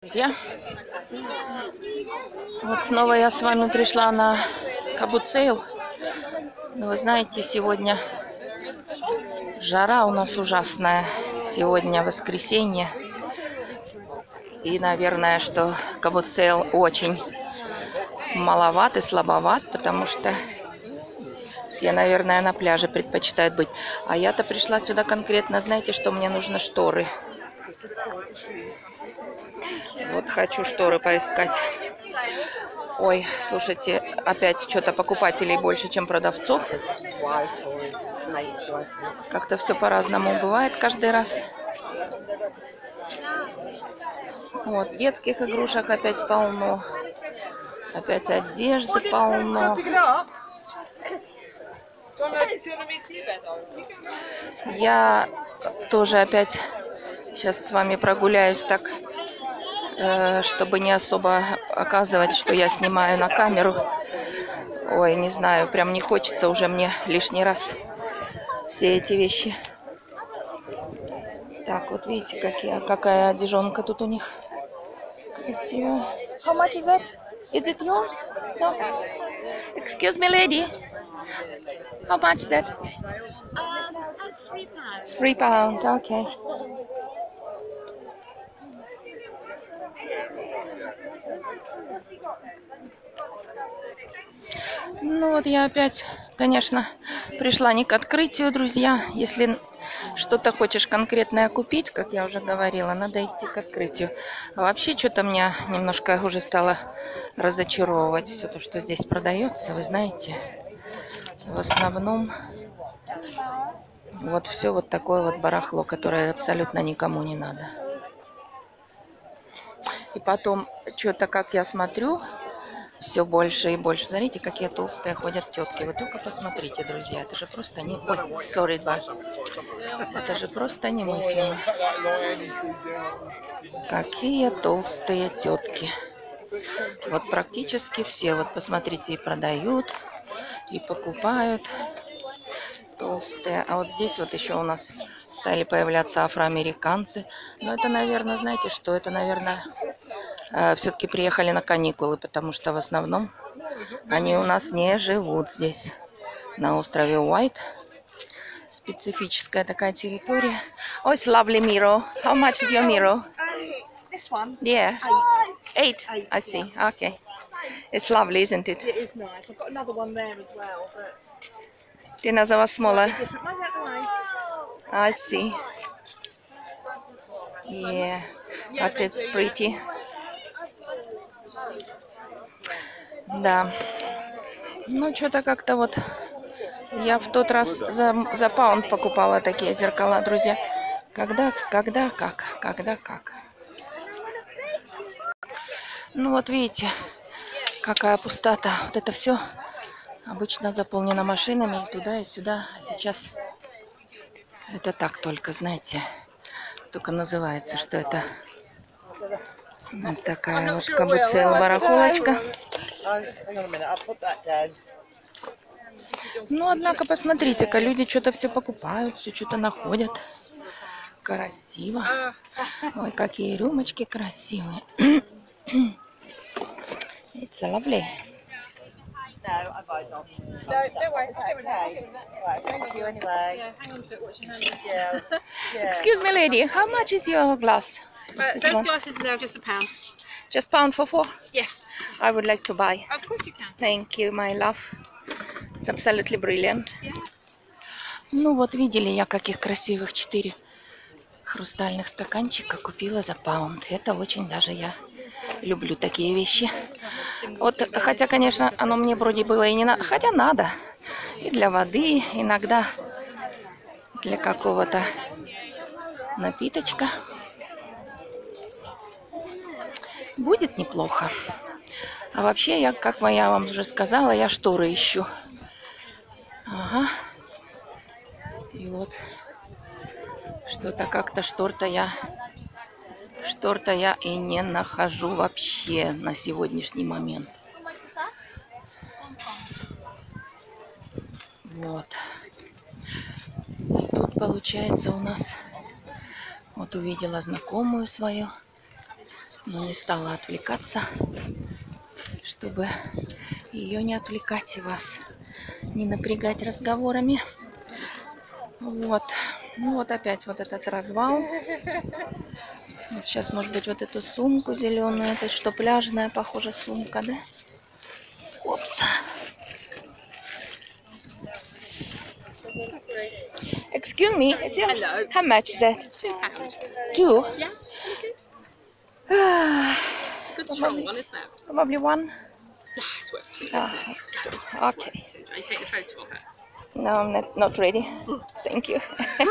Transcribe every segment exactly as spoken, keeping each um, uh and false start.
Друзья, вот снова я с вами пришла на Кабуцейл. Но вы знаете, сегодня жара у нас ужасная. Сегодня воскресенье. И, наверное, что Кабуцейл очень маловат и слабоват, потому что все, наверное, на пляже предпочитают быть. А я-то пришла сюда конкретно, знаете, что мне нужно шторы. Вот хочу шторы поискать. Ой, слушайте, опять что-то покупателей больше, чем продавцов. Как-то все по-разному бывает каждый раз. Вот, детских игрушек опять полно. Опять одежды полно. Я тоже опять сейчас с вами прогуляюсь так, чтобы не особо оказывать, что я снимаю на камеру. Ой, не знаю, прям не хочется уже мне лишний раз все эти вещи. Так, вот видите, какие, какая одежонка тут у них красивая. How much is that? Is it yours? No. Excuse me, lady. How much is that? Um, that's three pounds. Three pound, okay. Ну вот я опять, конечно, пришла не к открытию, друзья. Если что-то хочешь конкретное купить, как я уже говорила, надо идти к открытию. А вообще что-то меня немножко уже стало разочаровывать все то, что здесь продается, вы знаете. В основном вот все вот такое вот барахло, которое абсолютно никому не надо. И потом что-то, как я смотрю, все больше и больше. Смотрите, какие толстые ходят тетки. Вы только посмотрите, друзья. Это же просто не... Ой, sorry, but... Это же просто немыслимо. Какие толстые тетки. Вот практически все. Вот посмотрите, и продают, и покупают толстые. А вот здесь вот еще у нас стали появляться афроамериканцы. Но это, наверное, знаете что? Это, наверное... все-таки приехали на каникулы, потому что в основном они у нас не живут здесь, на острове Уайт. Специфическая такая территория. Oh, it's lovely mirror. How much is your mirror? This one? Yeah. Eight. Eight? Eight, I see. Okay. It's lovely, isn't it? It is nice. I've got another one there as well, but... Dinner's was smaller. different. Move out the way. I see. Yeah. But it's pretty. Да. Ну, что-то как-то вот... Я в тот раз за, за паунд покупала такие зеркала, друзья. Когда, когда, как? Когда, как? Ну, вот видите, какая пустота. Вот это все обычно заполнено машинами и туда, и сюда. А сейчас это так только, знаете, только называется, что это... Вот такая вот Кабуцейл барахолочка. Ну, однако, посмотрите-ка, люди что-то все покупают, все что-то находят. Красиво. Ой, какие рюмочки красивые. It's lovely. No, I might not. No, don't worry. Okay. Right, thank you anyway. Yeah, hang on to it, watch your hand. Yeah. Yeah. Excuse me, lady, how much is your glass? Uh, This those one? glasses now just a pound. Just pound for four? Yes. I would like to buy. Of course you can. Thank you, my love. It's absolutely brilliant. Yeah. Ну вот, видели я, каких красивых четыре хрустальных стаканчика купила за паунд. Это очень даже я люблю такие вещи. Вот, хотя, конечно, оно мне вроде было и не надо. Хотя надо. И для воды, иногда для какого-то напиточка. Будет неплохо. А вообще, я, как я вам уже сказала, я шторы ищу. Ага. И вот что-то как-то штор-то я штор-то я и не нахожу вообще на сегодняшний момент. Вот. И тут получается у нас, вот увидела знакомую свою. Но не стала отвлекаться, чтобы ее не отвлекать и вас не напрягать разговорами. Вот. Ну вот опять вот этот развал. Вот сейчас, может быть, вот эту сумку зеленую. Это что, пляжная, похоже, сумка, да? Опс. Excuse me, it's yours. Hello. How much is it? Two pounds. Two? Yeah, Ah, good strong one, isn't it? probably one. No, it's worth two. Ah, Isn't it? okay. So, do I take the photo of it? No, I'm not, not ready. Thank you.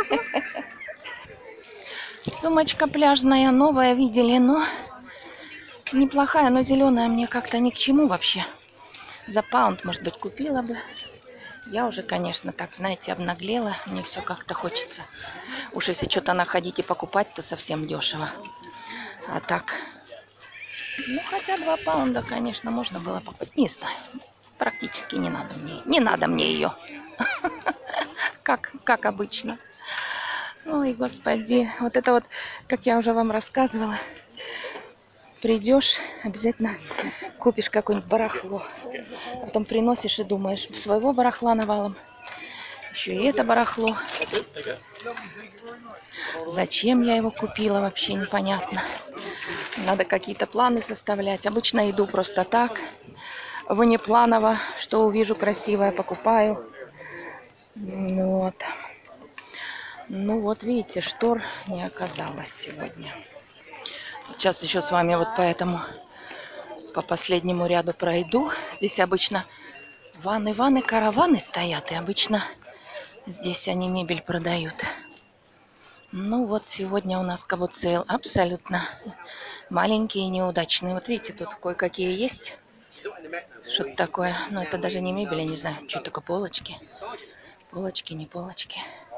Сумочка пляжная, новая, видели, но неплохая, но зеленая мне как-то ни к чему вообще. За паунд, может быть, купила бы. Я уже, конечно, так, знаете, обнаглела. Мне все как-то хочется. Уж если что-то находить и покупать, то совсем дешево. А так, ну, хотя два паунда, конечно, можно было покупать. Не знаю, практически не надо мне. Не надо мне ее. Как, как обычно. Ой, господи. Вот это вот, как я уже вам рассказывала. Придешь, обязательно купишь какое-нибудь барахло. Потом приносишь и думаешь, своего барахла навалом. Еще и это барахло. Зачем я его купила, вообще непонятно. Надо какие-то планы составлять. Обычно иду просто так, внепланово, что увижу красивое, покупаю. Вот. Ну вот, видите, штор не оказалось сегодня. Сейчас еще с вами вот поэтому по последнему ряду пройду. Здесь обычно ванны, ванны, караваны стоят. И обычно здесь они мебель продают. Ну вот сегодня у нас кабуцейл абсолютно маленькие и неудачные. Вот видите, тут кое-какие есть. Что-то такое. Но это даже не мебель, я не знаю. Что такое, полочки? Полочки, не полочки.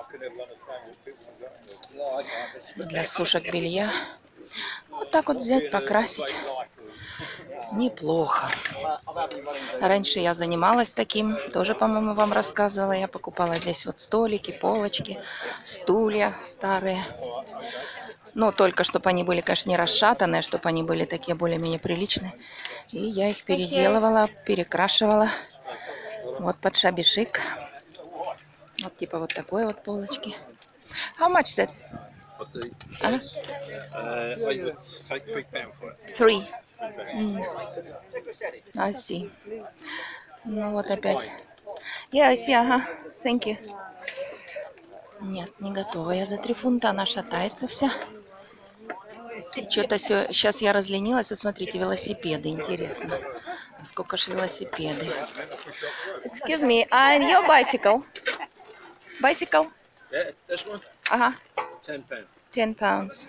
Для сушек белья. Вот так вот взять, покрасить. Неплохо. Раньше я занималась таким. Тоже, по-моему, вам рассказывала. Я покупала здесь вот столики, полочки, стулья старые. Но только чтобы они были, конечно, не расшатанные, чтобы они были такие более-менее приличные. И я их переделывала, перекрашивала. Вот под шабишик. Вот типа вот такой вот полочки. How much is it? Uh, Uh, I would take three pound for it. three. Mm. I see. Ну вот опять. Yeah, I see, ага. Thank you. Нет, не готова. Я за три фунта, она шатается вся. И что-то все... Сейчас я разленилась. Вот смотрите, велосипеды. Интересно. А сколько ж велосипеды? Excuse me, and your bicycle? Bicycle? Yeah, this one, Ага. ten pound. ten pounds.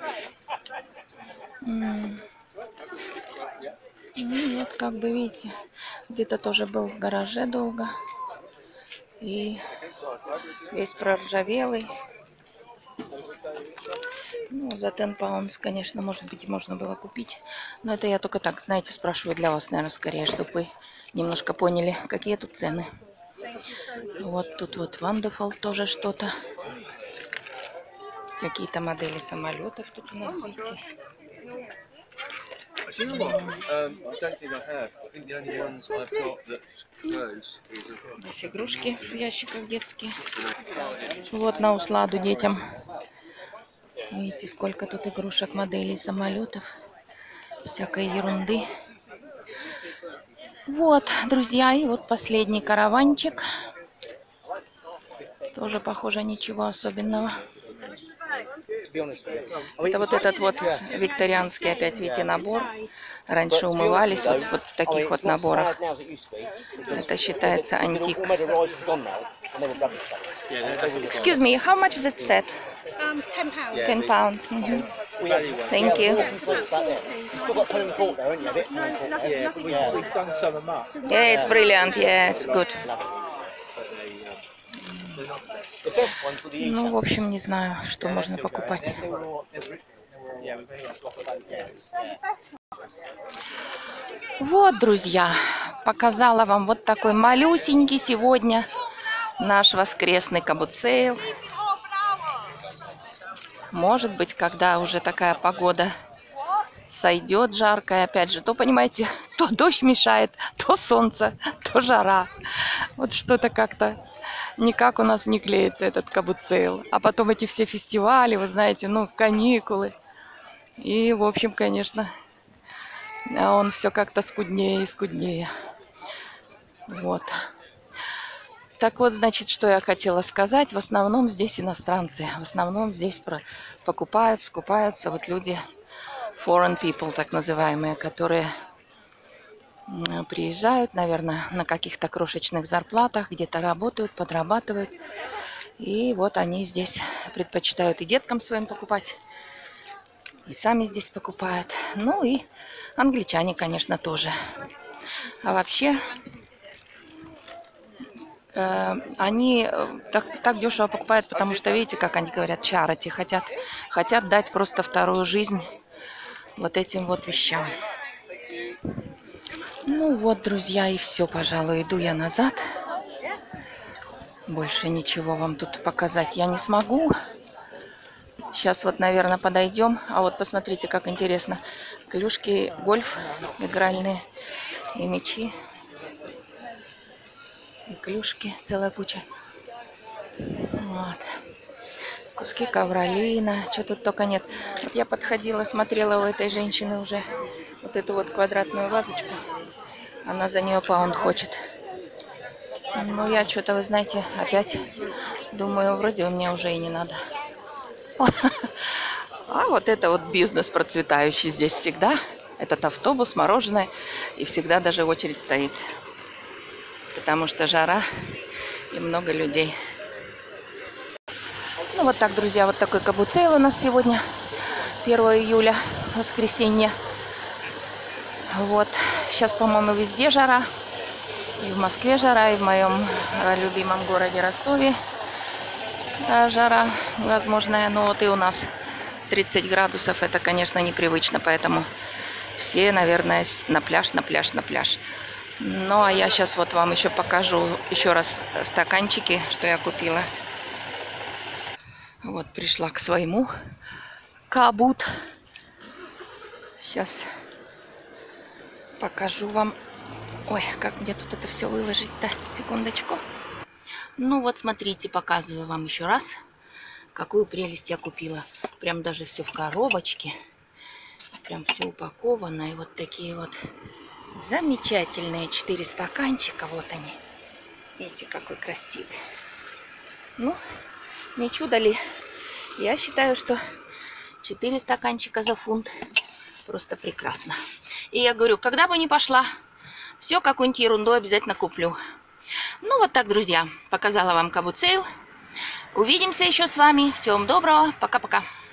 М. Ну, вот как бы видите, где-то тоже был в гараже долго. И весь проржавелый. Ну, за ten pounds, конечно, может быть, можно было купить. Но это я только так, знаете, спрашиваю для вас, наверное, скорее, чтобы вы немножко поняли, какие тут цены. Вот тут вот Wonderful тоже что-то. Какие-то модели самолетов тут у нас, видите. Do you know what? Um, I don't think I have. I think the only ones I've got that's close is a... Здесь игрушки в ящиках детские. Вот на усладу детям. Видите, сколько тут игрушек, моделей самолетов. Всякой ерунды. Вот, друзья, и вот последний караванчик. Тоже, похоже, ничего особенного. Это вот этот вот викторианский, опять, видите, набор. Раньше умывались вот, вот в таких вот наборах. Это считается антик. Excuse me, how much is it set? Um, ten pounds. ten pounds. Mm-hmm. Thank you. Yeah, but we, we've done some of them up. Yeah, it's brilliant. Yeah, it's good. Ну, в общем, не знаю, что можно покупать. Вот, друзья, показала вам вот такой малюсенький сегодня наш воскресный кабуцейл. Может быть, когда уже такая погода сойдет жаркое. Опять же, то, понимаете, то дождь мешает, то солнце, то жара. Вот что-то как-то никак у нас не клеится этот кабуцейл. А потом эти все фестивали, вы знаете, ну, каникулы. И, в общем, конечно, он все как-то скуднее и скуднее. Вот. Так вот, значит, что я хотела сказать. В основном здесь иностранцы. В основном здесь покупают, скупаются вот люди, foreign people, так называемые, которые приезжают, наверное, на каких-то крошечных зарплатах, где-то работают, подрабатывают. И вот они здесь предпочитают и деткам своим покупать, и сами здесь покупают. Ну и англичане, конечно, тоже. А вообще, э, они так, так дешево покупают, потому что, видите, как они говорят, charity, хотят, хотят дать просто вторую жизнь вот этим вот вещам. Ну вот, друзья, и все, пожалуй, иду я назад. Больше ничего вам тут показать я не смогу. Сейчас вот, наверное, подойдем. А вот посмотрите, как интересно. Клюшки, гольф, игральные и мячи. И клюшки, целая куча. Вот. Куски ковролина. Что тут только нет. Вот я подходила, смотрела у этой женщины уже вот эту вот квадратную вазочку. Она за нее паунд хочет. Ну, я что-то, вы знаете, опять думаю, вроде у меня уже и не надо. А вот это вот бизнес процветающий здесь всегда. Этот автобус, мороженое. И всегда даже очередь стоит. Потому что жара и много людей. Ну вот так, друзья, вот такой кабуцейл у нас сегодня. первое июля, воскресенье. Вот. Сейчас, по-моему, везде жара. И в Москве жара, и в моем любимом городе Ростове жара невозможная. Но вот и у нас тридцать градусов. Это, конечно, непривычно, поэтому все, наверное, на пляж, на пляж, на пляж. Ну, а я сейчас вот вам еще покажу еще раз стаканчики, что я купила. Вот, пришла к своему кабут. Сейчас покажу вам. Ой, как мне тут это все выложить-то? Секундочку. Ну вот, смотрите, показываю вам еще раз, какую прелесть я купила. Прям даже все в коробочке. Прям все упаковано. И вот такие вот замечательные четыре стаканчика. Вот они. Видите, какой красивый. Ну, не чудо ли? Я считаю, что четыре стаканчика за фунт просто прекрасно. И я говорю, когда бы ни пошла, все какую-нибудь ерунду обязательно куплю. Ну вот так, друзья, показала вам кабуцейл. Увидимся еще с вами. Всего вам доброго. Пока-пока.